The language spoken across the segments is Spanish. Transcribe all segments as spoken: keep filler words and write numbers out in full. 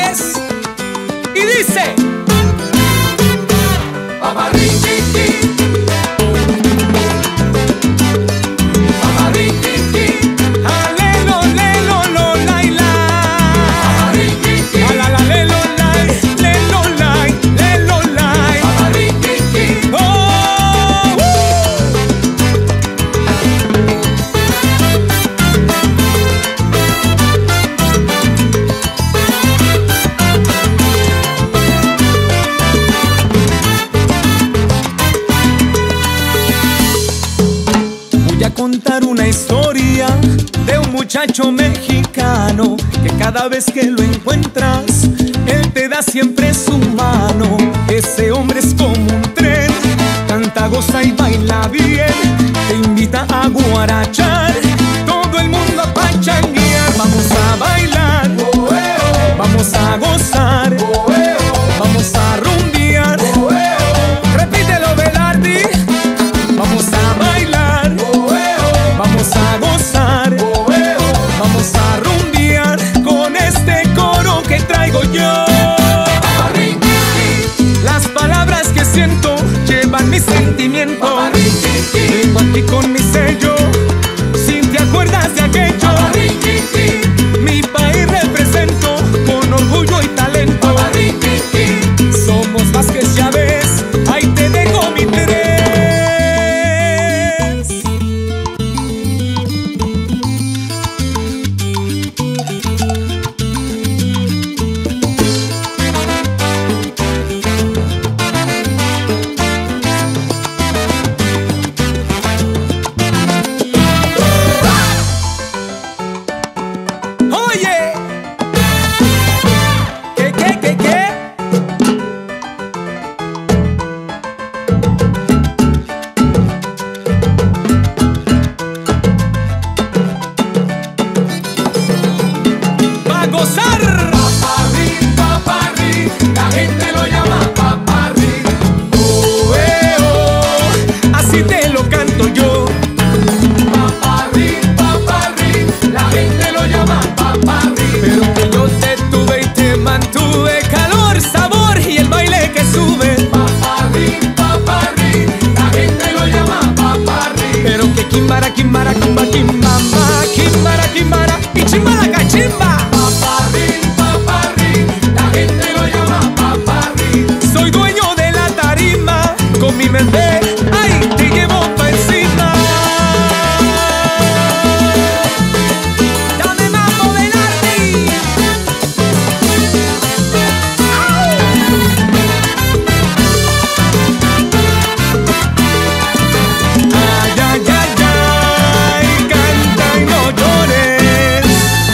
Timbales. Y dice: Paparriquiti, paparriquiti, alelo, lelo, lo, lai, lai. paparriquiti, Ala, la, lelo, lai, lelo, lai, lelo, lai. paparriquiti. Oh, uh. Voy a contar una historia de un muchacho mexicano que cada vez que lo encuentras, él te da siempre su mano. Ese hombre es como un tren, canta, goza y baila bien, te invita a guarachar, todo el mundo a pachanguear. Vamos a bailar, vamos a gozar, vamos a rumbear. Repítelo, Velardi. Vamos a bailar, vamos a gozar, vamos a rumbear con este coro que traigo yo. Las palabras que siento llevan mi sentimiento. Vengo aquí con mi sello, si te acuerdas de aquello. Mi país represento con orgullo y talento. Somos Vázquez, ya ves, ahí te dejo mi tres. Oye, ¿qué, qué, qué, qué? Va a gozar. Paparri, paparri, la gente lo llama paparri. Oh, eh, oh, así te lo canto yo. Paparri, paparri, la gente lo llama paparri. Pero que yo te tuve y te mantuve, calor, sabor y el baile que sube. Paparri, paparri, la gente lo llama paparri. Pero que quimbara, quimbara, quimba, quimbamba, quimbara, quimbara y chimbala, cachimba. Paparri, paparri, la gente lo llama paparri. Soy dueño de la tarima, con mi mente, ay, te llevo pa' encima. Dame mambo, Velardi. Ay, ay, ay, ay, canta y no llores.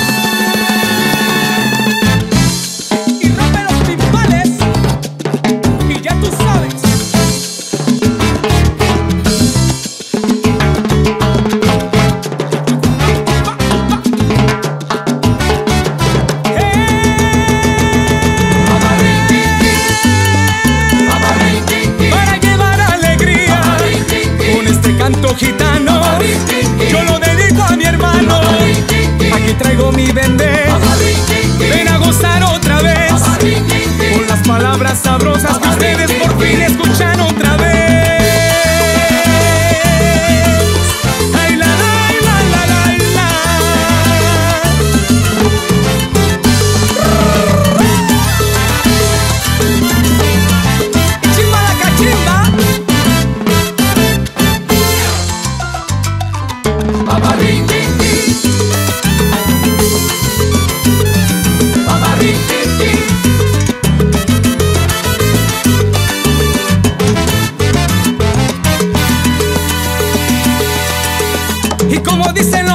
Y rompe los timbales, y ya tú sabes. Para llevar alegría con este canto gitano, yo lo dedico a mi hermano. Aquí traigo mi bendé, ven a gozar otra vez con las palabras sabrosas que ustedes por fin escuchan otra vez. Ay, la, la, la, la, la, la. Chimba la cachimba. Y como dicen los